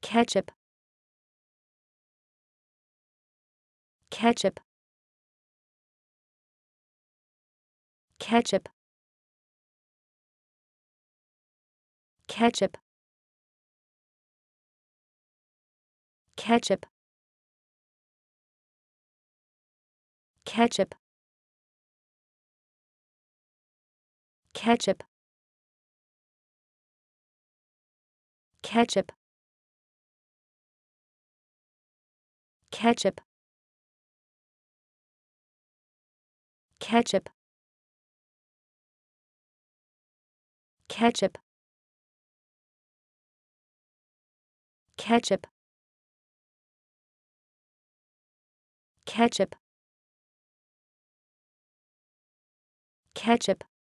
ketchup, ketchup, ketchup, ketchup, ketchup, ketchup, ketchup, ketchup, ketchup, ketchup, ketchup, ketchup, ketchup, ketchup,